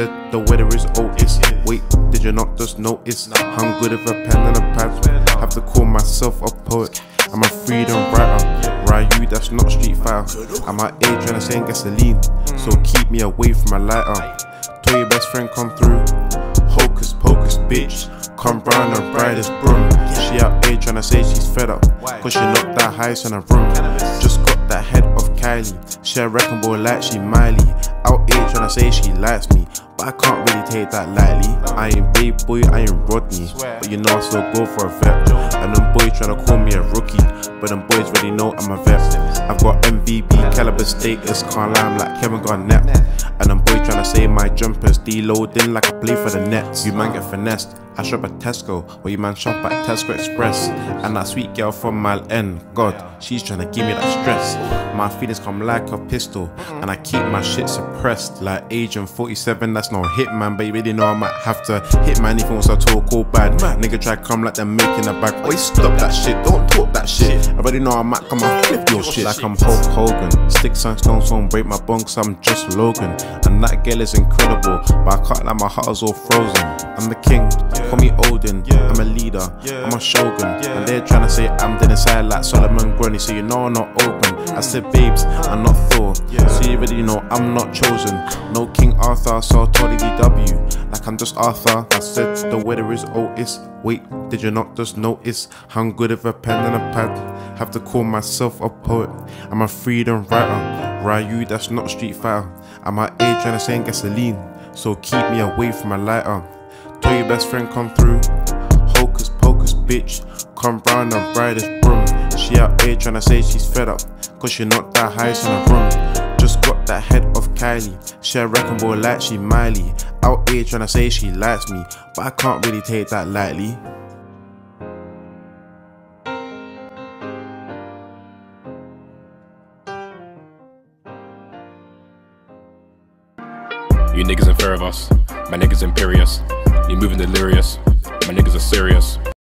said the weather is Otis. Wait, did you not just notice? I'm good with a pen and a pad. Have to call myself a poet. I'm a freedom writer. Ryu, that's not Street Fighter. I'm out here trying to sing gasoline, so keep me away from my lighter. Tell your best friend come through. Hocus pocus, bitch. Come round and ride this broom. She out here trying to say she's fed up, cause she knocked that highest in her room. Just got that head of Kylie. She a wrecking ball like she Miley. Out here trying to say she likes me, but I can't really take that lightly. I ain't babe boy, I ain't Rodney, but you know I still go for a vet. And them boys trying to call me a rookie, but them boys already know I'm a vet. I've got MVP caliber status, can't lie, I'm like Kevin Garnett. And them boys trying to say my jumpers deloading like I play for the Nets. You man get finessed. I shop at Tesco, or you man shop at Tesco Express. And that sweet girl from Mile End, God, she's trying to give me that stress. My feelings come like a pistol, and I keep my shit suppressed. Like Agent 47, that's no hitman, but you really know I might have to hit man if he wants to talk all bad. Nigga try come like they're making a bag. Oi, stop that shit, don't talk that shit. I already know I might come and flip your shit. Like I'm Hulk Hogan, sticks and stones won't break my bones, I'm just Logan. And that girl is incredible, but I can't, like my heart is all frozen. I'm the king, call me Odin, I'm a leader, I'm a shogun. And they're trying to say I'm dead inside like Solomon Grundy, so you know I'm not open. I said babes, I'm not Thor, so you already know I'm not chosen. No King Arthur, so I told DW, like I'm just Arthur. I said the weather is Otis. Wait, did you not just notice? I'm good with a pen and a pad. Have to call myself a poet. I'm a freedom writer. Ryu, that's not Street Fighter. I'm out here trying to sing gasoline, so keep me away from my lighter. Tell your best friend come through. Hocus pocus, bitch. Come round and ride this broom. She out here trying to say she's fed up, cause she knocked that highest in her room. Just got that head of Kylie. She a wrecking ball like she Miley. Out here trying to say she likes me, but I can't really take that lightly. You niggas in fear of us, my niggas imperious. You moving delirious, my niggas are serious.